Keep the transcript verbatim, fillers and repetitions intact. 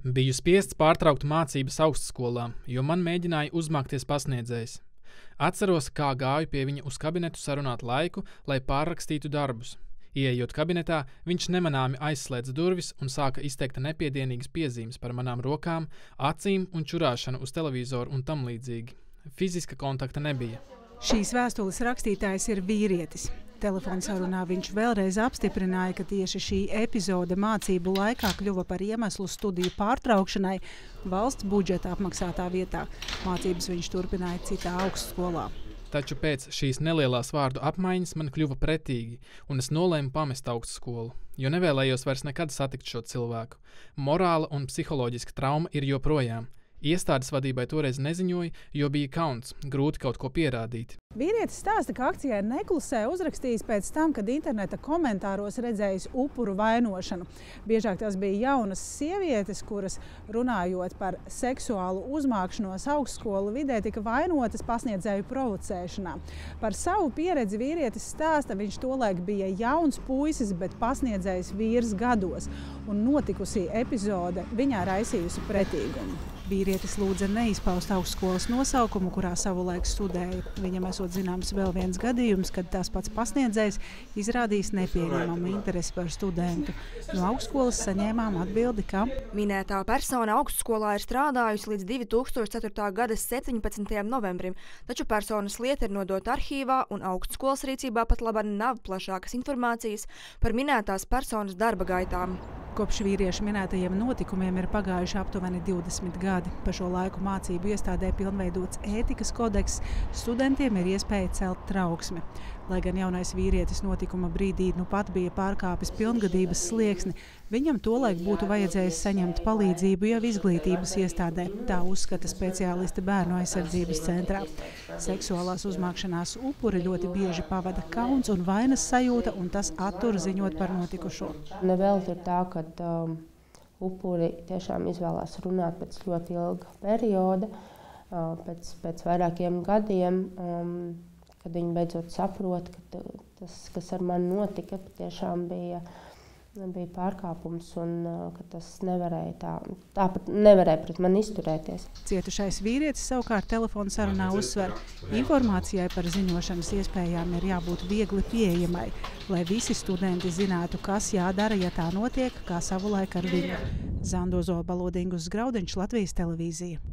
Biju spiests pārtraukt mācības augstskolā, jo man mēģināja uzmākties pasniedzējs. Atceros, kā gāju pie viņa uz kabinetu sarunāt laiku, lai pārrakstītu darbus. Ieejot kabinetā, viņš nemanāmi aizslēdza durvis un sāka izteikt nepiedienīgas piezīmes par manām rokām, acīm un čurāšanu uz televizoru un tam līdzīgi. Fiziska kontakta nebija. Šīs vēstules rakstītājs ir vīrietis. Telefonsarunā viņš vēlreiz apstiprināja, ka tieši šī epizode mācību laikā kļuva par iemeslu studiju pārtraukšanai valsts budžeta apmaksātā vietā. Mācības viņš turpināja citā augstskolā. Taču pēc šīs nelielās vārdu apmaiņas man kļuva pretīgi, un es nolēmu pamest augstskolu, jo nevēlējos vairs nekad satikt šo cilvēku. Morāla un psiholoģiska trauma ir joprojām. Iestādes vadībai toreiz neziņoja, jo bija kauns, grūti kaut ko pierādīt. Vīrietis stāsta, ka akcijai neklusē uzrakstījis pēc tam, kad interneta komentāros redzējis upuru vainošanu. Biežāk tās bija jaunas sievietes, kuras runājot par seksuālu uzmākšanos augstskolu vidē tika vainotas pasniedzēju provocēšanā. Par savu pieredzi vīrietis stāsta, viņš tolaik bija jauns puisis, bet pasniedzējs vīrs gados, un notikusī epizode viņā raisījusi pretīgumu. Vīrietis lūdza neizpaust augstskolas nosaukumu, kurā savulaik studēja. Viņam esot zināms vēl viens gadījums, kad tās pats pasniedzējs izrādījis nepieņemamu interesi par studentu. No augstskolas saņēmām atbildi, ka minētā persona augstskolā ir strādājusi līdz divi tūkstoši ceturtā gada septiņpadsmitajam novembrim, taču personas lieta ir nodota arhīvā un augstskolas rīcībā pat labāk nav plašākas informācijas par minētās personas darba gaitām. Kopš vīrieša minētajiem notikumiem ir pagājuši aptuveni divdesmit gadi. Pa šo laiku mācību iestādē pilnveidots ētikas kodeks, studentiem ir iespēja celt trauksmi. Lai gan jaunais vīrietis notikuma brīdī nu pat bija pārkāpis pilngadības slieksni, viņam tolaik būtu vajadzējis saņemt palīdzību jau izglītības iestādē. Tā uzskata speciālisti bērnu aizsardzības centrā. Seksuālās uzmākšanās upuri ļoti bieži pavada kauns un vainas sajūta, un tas attur ziņot par notikušo. Nevelti ir tā, ka um, upuri tiešām izvēlās runāt pēc ļoti ilga perioda, uh, pēc, pēc vairākiem gadiem, um, kad viņi beidzot saprot, ka tas, kas ar mani notika, patiešām bija, bija pārkāpums un ka tas nevarēja tā, tāpat nevarēja pret mani izturēties. Cietušais vīrietis savukārt telefona sarunā uzsver, informācijai par ziņošanas iespējām ir jābūt viegli pieejamai, lai visi studenti zinātu, kas jādara, ja tā notiek, kā savulaik ar viņu. Zandozo Balodingus Graudiņš, Latvijas televīzija.